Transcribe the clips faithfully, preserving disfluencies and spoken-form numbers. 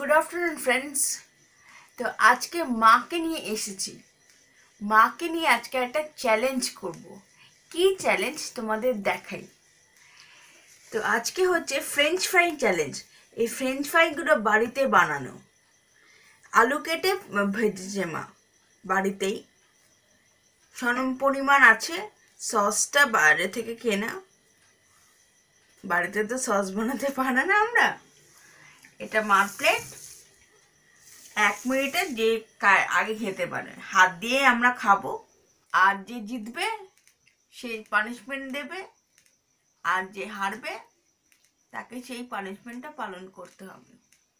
Good afternoon friends. तो आज के माँ के लिए एसेছি माँ के लिए आज के একটা চ্যালেঞ্জ করব। কি চ্যালেঞ্জ তোমাদের দেখাই। তো আজকে হচ্ছে ফ্রেঞ্চ ফ্রাই চ্যালেঞ্জ। এই ফ্রেঞ্চ ফ্রাইগুলো বাড়িতে বানানো, আলু কেটে ভেজেছে মা বাড়িতেই, সম পরিমাণ আছে। সসটা বাইরে থেকে কেনা, বাড়িতে তো সস বানাতে পারে না আমরা। এটা মার প্লেট, এক মিনিটে যে আগে খেতে পারে হাত দিয়ে আমরা খাবো, আর যে জিতবে সে পানিশমেন্ট দেবে, আর যে হারবে তাকে সেই পানিশমেন্টটা পালন করতে হবে।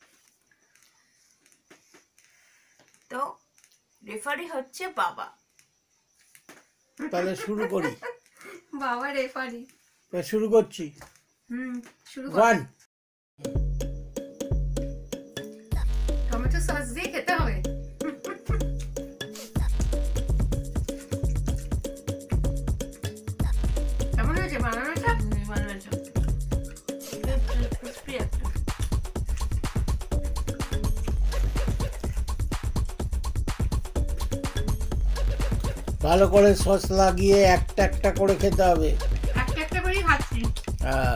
তো রেফারি হচ্ছে বাবা। তাহলে শুরু করি। বাবা রেফারি। শুরু করছি। হুম শুরু কর। টমেটো সস দিয়ে খেতে হবে। কেমন হয়েছে বানানোটা? ভালো হয়েছে। ভালো করে সস লাগিয়ে একটা একটা করে খেতে হবে। একটা একটা করেই খাচ্ছি। হ্যাঁ,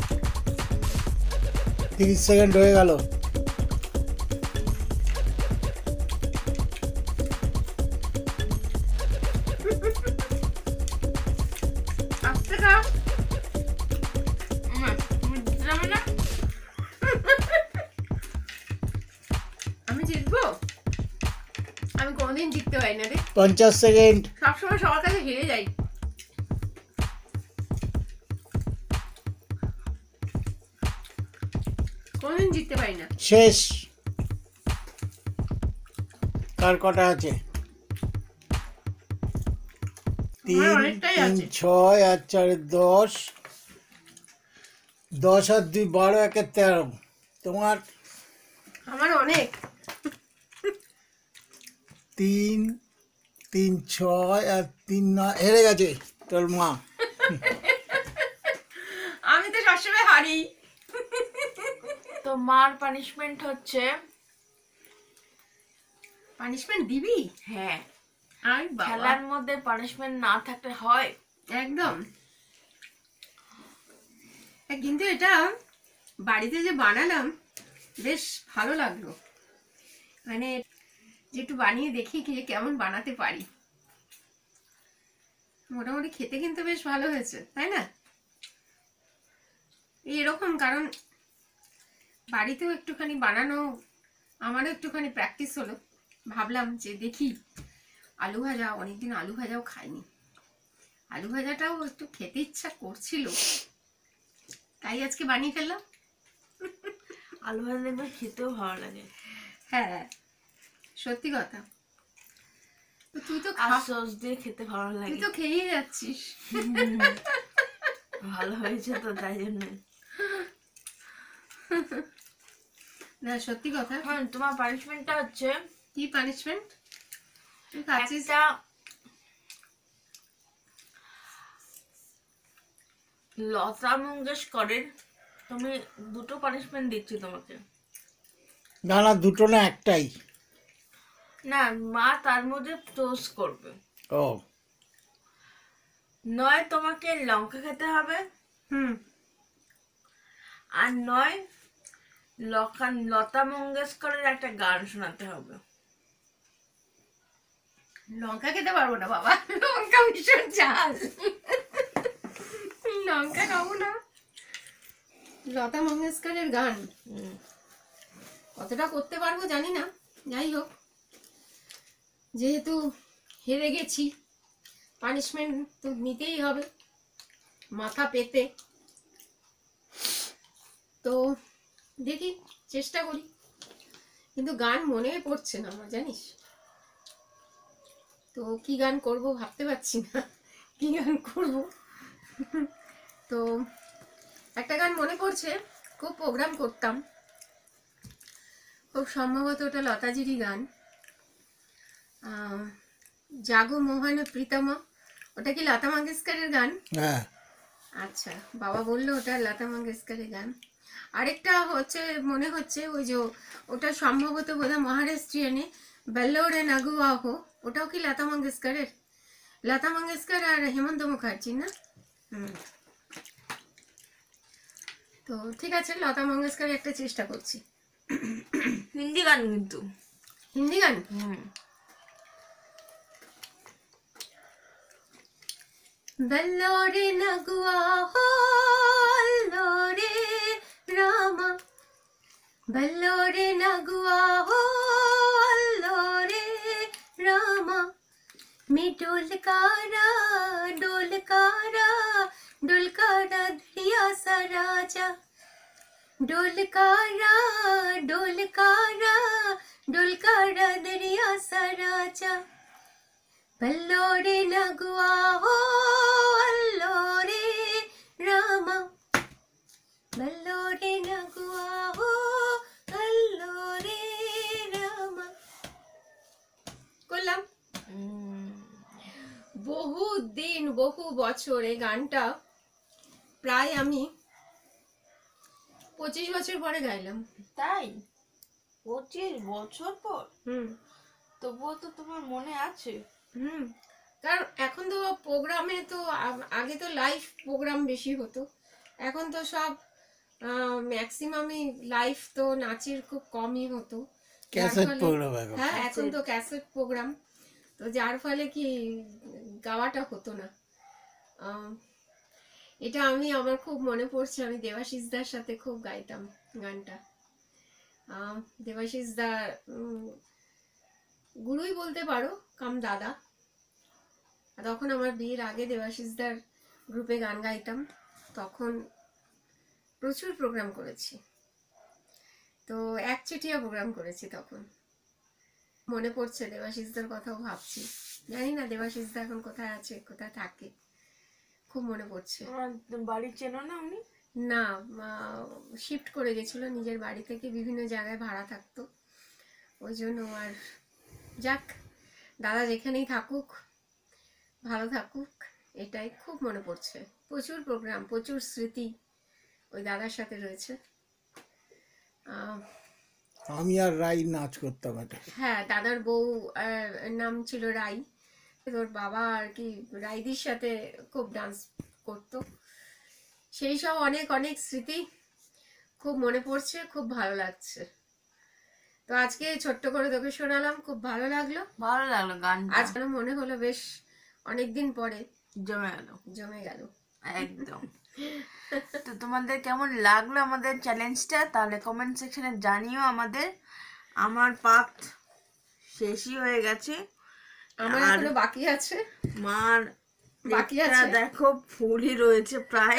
তিরিশ সেকেন্ড হয়ে গেল। আমি জিতবো? আমি কোনদিন জিততে পারি না রে। পঞ্চাশ সেকেন্ড। সবসময় সবার কাছে হেরে যাই। কোনদিন জিততে পারি না। শেষ। কার কটা আছে? তিন তিন ছয় আর চারে দশ, দশ আর দুই বারো, একে তেরো। তোমার? আমার অনেক। তিন তিন ছয় আর তিন নয়, হেরে গেছে তোর মা। আমি তো সবসময় হারি। তো মার পানিশমেন্ট হচ্ছে, পানিশমেন্ট দিবি? হ্যাঁ, খেলার মধ্যে পানিশমেন্ট না থাকলে হয় একদম। কিন্তু এটা বাড়িতে যে বানালাম বেশ ভালো লাগলো, মানে যে একটু বানিয়ে দেখি কি কেমন বানাতে পারি। মোটামুটি খেতে কিন্তু বেশ ভালো হয়েছে, তাই না? এরকম, কারণ বাড়িতেও একটুখানি বানানো, আমারও একটুখানি প্র্যাকটিস হলো। ভাবলাম যে দেখি আলু ভাজা, অনেকদিন আলু ভাজাও খাইনি, আলু ভাজাটাও একটু খেতে ইচ্ছা করছিল, তাই আজকে বানিয়ে ফেললাম। আলু ভাজা দেখবে খেতেও ভালো লাগে। হ্যাঁ সত্যি কথা। তুই তো সস দিয়ে খেতে ভালো লাগে, তুই তো খেয়েই যাচ্ছিস। ভালো হয়েছে তো, তাই জন্য। না সত্যি কথা। হ্যাঁ, তোমার পানিশমেন্টটা হচ্ছে কি? পানিশমেন্ট তুই খাচ্ছিস? লতা মঙ্গেশকরের তুমি দুটো পানিশমেন্ট দিচ্ছি তোমাকে। না না, দুটো না, একটাই। না, মা তার মধ্যে টোস করবে। ও, নয় তোমাকে লঙ্কা খেতে হবে, হুম, আর নয় লতা লতা মঙ্গেশকরের একটা গান শোনাতে হবে। লঙ্কা খেতে পারবো না বাবা, লঙ্কা ভীষণ ঝাল, লঙ্কা খাবো না। লতা মঙ্গেশকরের গান কতটা করতে পারবো জানি না, যাই হোক, যেহেতু হেরে গেছি পানিশমেন্ট তো নিতেই হবে মাথা পেতে। তো দেখি, চেষ্টা করি, কিন্তু গান মনে পড়ছে না আমার, জানিস তো কি গান করব ভাবতে পারছি না, কি গান করব। তো একটা গান মনে পড়ছে, খুব প্রোগ্রাম করতাম, খুব সম্ভবত ওটা লতাজিরই গান, জাগো মোহন প্রীতম। ওটা কি লতা মঙ্গেশকরের গান? হ্যাঁ। আচ্ছা, বাবা বললো ওটা লতা মঙ্গেশকরের গান। আরেকটা হচ্ছে মনে হচ্ছে ওই যে ওটা সম্ভবত বোধহয় মহারাষ্ট্রিয়ানে বেল্লোরে নাগুয়া হো, ওটাও কি লতা মঙ্গেশকরের? লতা মঙ্গেশকর আর হেমন্ত মুখার্জি না? হুম, তো ঠিক আছে, লতা মঙ্গেশকরের একটা চেষ্টা করছি। হিন্দি গান কিন্তু। হিন্দি গান? হুম। বেল্লোরে নাগুয়া হো লোরে রামা, বেল্লোরে নাগুয়া হো লোরে রামা, मी डोलकारा डोलकारा डोलकारा दरिया सा राजा, डोलकारा डोलकारा डोलकारा दरिया सा राजा, बल्लोरे नगुआ हो अल्लोरे रामा, बल्लोरे नगुआ हो अल्लोरे रामा। করলাম। বহু দিন বহু বছর এই গানটা প্রায় আমি পঁচিশ বছর পরে গাইলাম। তাই? পঁচিশ বছর পর? হুম তবুও তো তোমার মনে আছে। হুম কারণ এখন তো প্রোগ্রামে তো আ- আগে তো লাইভ প্রোগ্রাম বেশি হতো, এখন তো সব ম্যাক্সিমামই লাইভ, তো নাচের খুব কমই হতো। যার ক্যাসেট ফলে- প্রোগ্রাম এখন। হ্যাঁ, এখন তো ক্যাসেট প্রোগ্রাম, তো যার ফলে কি গাওয়াটা হতো না। আম, এটা আমি আমার খুব মনে পড়ছে, আমি দেবাশিসদার সাথে খুব গাইতাম গানটা। আম, দেবাশিসদা উম, গুরুই বলতে পারো, কাম দাদা। আর তখন আমার বিয়ের আগে দেবাশিসদার গ্রুপে গান গাইতাম, তখন প্রচুর প্রোগ্রাম করেছি, তো একচেটিয়া প্রোগ্রাম করেছি তখন। মনে পড়ছে দেবাশিসদার কথাও ভাবছি, জানি না দেবাশিসদা এখন কোথায় আছে, কোথায় থাকে, খুব মনে পড়ছে। তোমার বাড়ি চেনো না উনি? না, শিফট করে গেছিল নিজের বাড়ি থেকে, বিভিন্ন জায়গায় ভাড়া থাকতো, ওই জন্য। আর যাক, দাদা যেখানেই থাকুক ভালো থাকুক, এটাই খুব মনে পড়ছে। প্রচুর প্রোগ্রাম, প্রচুর স্মৃতি ওই দাদার সাথে রয়েছে। আহ, আমি আর রাই নাচ করতাম এটা। হ্যাঁ, দাদার বউ আহ, নাম ছিল রাই, তোর বাবা আর কি রাইদির সাথে খুব ডান্স করতো। সেই সব অনেক অনেক স্মৃতি খুব মনে পড়ছে, খুব ভালো লাগছে। তো আজকে ছোট্ট করে তোকে শোনালাম, খুব ভালো লাগলো। ভালো লাগলো গানটা, আজ কেন মনে হলো বেশ অনেকদিন পরে জমে গেল, জমে গেল একদম। তো তোমাদের কেমন লাগলো আমাদের চ্যালেঞ্জটা, তাহলে কমেন্ট সেকশনে জানিও আমাদের। আমার পাক শেষই হয়ে গেছে, আমার আর এখনো বাকি আছে, মার বাকি পেটটা আছে। দেখো ফুলই রয়েছে প্রায়।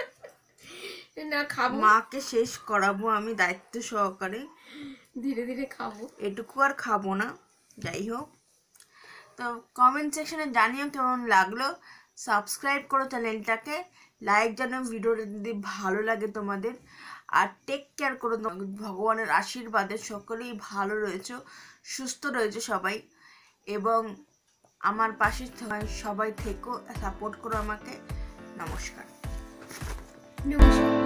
না, খাবো, মাকে শেষ করাবো আমি দায়িত্ব সহকারে, ধীরে ধীরে খাবো। এটুকু আর খাবো না। যাই হোক, তো কমেন্ট সেকশনে জানিও কেমন লাগলো, সাবস্ক্রাইব করো চ্যানেলটাকে, লাইক জানাও ভিডিওটা যদি ভালো লাগে তোমাদের, আর টেক কেয়ার করো। ভগবানের আশীর্বাদে সকলেই ভালো রয়েছে, সুস্থ রয়েছে সবাই, এবং আমার পাশে সবাই থেকো, সাপোর্ট করো আমাকে। নমস্কার। নমস্কার।